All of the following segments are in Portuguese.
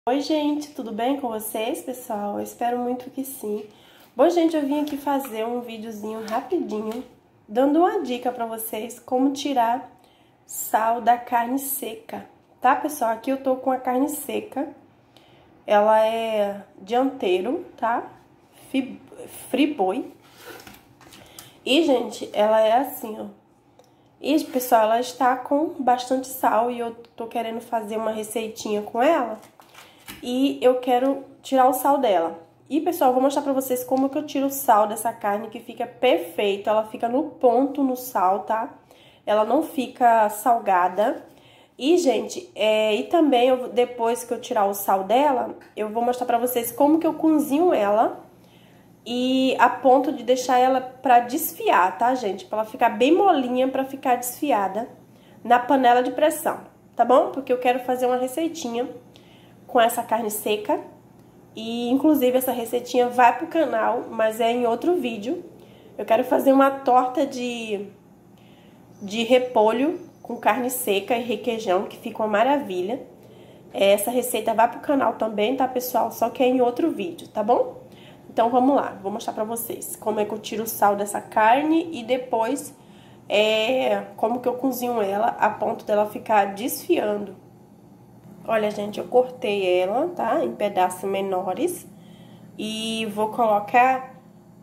Oi, gente, tudo bem com vocês, pessoal? Eu espero muito que sim. Bom, gente, eu vim aqui fazer um videozinho rapidinho, dando uma dica pra vocês como tirar sal da carne seca, tá, pessoal? Aqui eu tô com a carne seca, ela é dianteiro, tá? Friboi. E, gente, ela é assim, ó. E, pessoal, ela está com bastante sal e eu tô querendo fazer uma receitinha com ela. E eu quero tirar o sal dela. E, pessoal, eu vou mostrar pra vocês como que eu tiro o sal dessa carne, que fica perfeito. Ela fica no ponto no sal, tá? Ela não fica salgada. E, gente, e também, depois que eu tirar o sal dela, eu vou mostrar pra vocês como que eu cozinho ela. E a ponto de deixar ela pra desfiar, tá, gente? Pra ela ficar bem molinha, pra ficar desfiada na panela de pressão, tá bom? Porque eu quero fazer uma receitinha com essa carne seca. E, inclusive, essa receitinha vai pro canal, mas é em outro vídeo. Eu quero fazer uma torta de repolho com carne seca e requeijão, que fica uma maravilha. Essa receita vai pro canal também, tá, pessoal? Só que é em outro vídeo, tá bom? Então, vamos lá. Vou mostrar pra vocês como é que eu tiro o sal dessa carne e depois como que eu cozinho ela a ponto dela ficar desfiando. Olha, gente, eu cortei ela, tá? Em pedaços menores. E vou colocar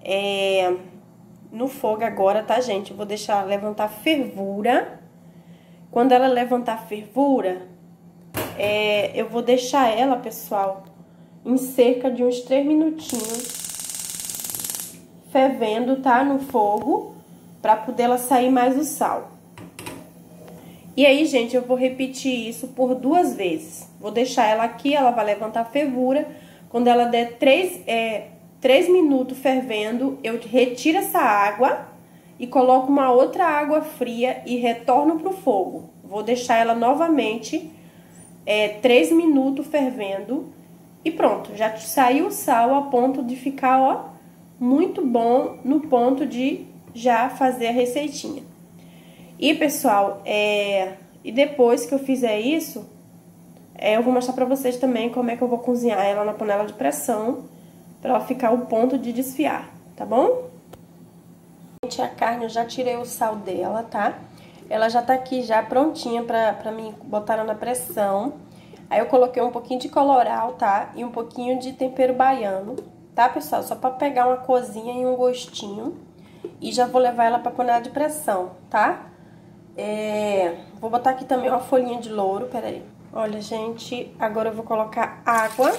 no fogo agora, tá, gente? Eu vou deixar levantar fervura. Quando ela levantar fervura, eu vou deixar ela, pessoal, em cerca de uns 3 minutinhos fervendo, tá? No fogo, pra poder ela sair mais o sal. E aí, gente, eu vou repetir isso por 2 vezes. Vou deixar ela aqui, ela vai levantar fervura. Quando ela der 3 minutos fervendo, eu retiro essa água e coloco uma outra água fria e retorno pro fogo. Vou deixar ela novamente 3 minutos fervendo e pronto. Já saiu o sal a ponto de ficar, ó, muito bom no ponto de já fazer a receitinha. E, pessoal, e depois que eu fizer isso, eu vou mostrar pra vocês também como é que eu vou cozinhar ela na panela de pressão, pra ela ficar o ponto de desfiar, tá bom? Gente, a carne eu já tirei o sal dela, tá? Ela já tá aqui já prontinha pra mim botar ela na pressão. Aí eu coloquei um pouquinho de colorau, tá? E um pouquinho de tempero baiano, tá, pessoal? Só pra pegar uma corzinha e um gostinho. E já vou levar ela pra panela de pressão, tá? Vou botar aqui também uma folhinha de louro, peraí. Olha, gente, agora eu vou colocar água.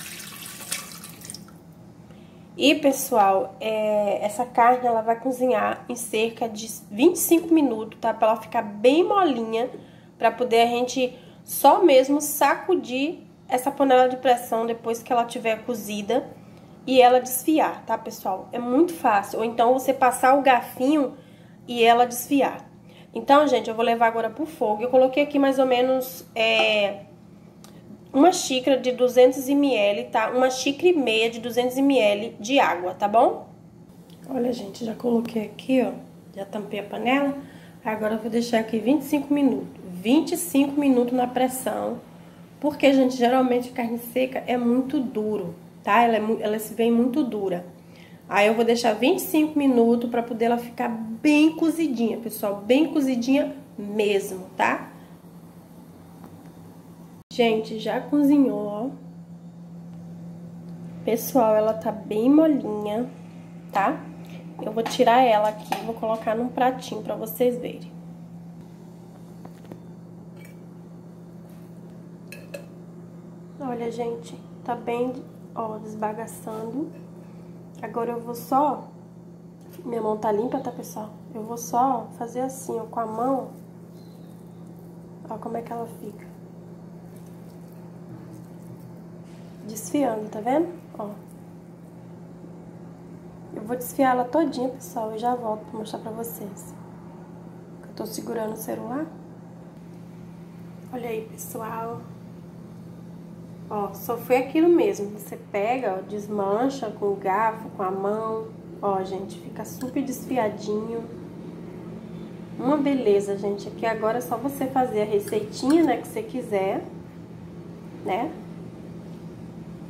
E, pessoal, essa carne, ela vai cozinhar em cerca de 25 minutos, tá? Pra ela ficar bem molinha, pra poder a gente só mesmo sacudir essa panela de pressão depois que ela tiver cozida e ela desfiar, tá, pessoal? É muito fácil. Ou então, você passar o garfinho e ela desfiar. Então, gente, eu vou levar agora pro fogo. Eu coloquei aqui mais ou menos uma xícara de 200 ml, tá? Uma xícara e meia de 200 ml de água, tá bom? Olha, gente, já coloquei aqui, ó. Já tampei a panela. Agora eu vou deixar aqui 25 minutos. 25 minutos na pressão. Porque, gente, geralmente carne seca é muito duro, tá? Ela se vem muito dura. Aí eu vou deixar 25 minutos pra poder ela ficar bem cozidinha, pessoal. Bem cozidinha mesmo, tá? Gente, já cozinhou, ó. Pessoal, ela tá bem molinha, tá? Eu vou tirar ela aqui, vou colocar num pratinho pra vocês verem. Olha, gente, tá bem, ó, desbagaçando. Agora eu vou só... Minha mão tá limpa, tá, pessoal? Eu vou só fazer assim, ó, com a mão. Ó como é que ela fica. Desfiando, tá vendo? Ó. Eu vou desfiar ela todinha, pessoal, e já volto pra mostrar pra vocês. Eu tô segurando o celular. Olha aí, pessoal. Ó, só foi aquilo mesmo. Você pega, ó, desmancha com o garfo, com a mão. Ó, gente, fica super desfiadinho. Uma beleza, gente. Aqui agora é só você fazer a receitinha, né, que você quiser, né?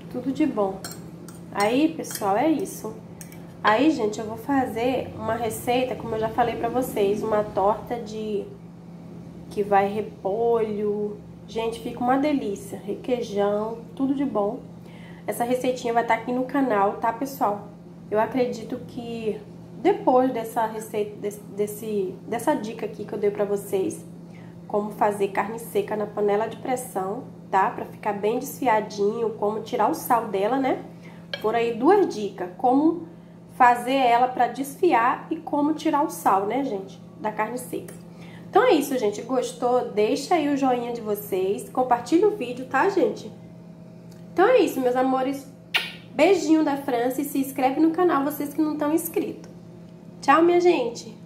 Tudo de bom. Aí, pessoal, é isso. Aí, gente, eu vou fazer uma receita, como eu já falei pra vocês, uma torta que vai repolho. Gente, fica uma delícia. Requeijão, tudo de bom. Essa receitinha vai estar aqui no canal, tá, pessoal? Eu acredito que depois dessa receita, dessa dica aqui que eu dei pra vocês, como fazer carne seca na panela de pressão, tá? Pra ficar bem desfiadinho, como tirar o sal dela, né? Por aí 2 dicas, como fazer ela pra desfiar e como tirar o sal, né, gente? Da carne seca. Então é isso, gente. Gostou? Deixa aí o joinha de vocês, compartilha o vídeo, tá, gente? Então é isso, meus amores. Beijinho da França e se inscreve no canal, vocês que não estão inscritos. Tchau, minha gente!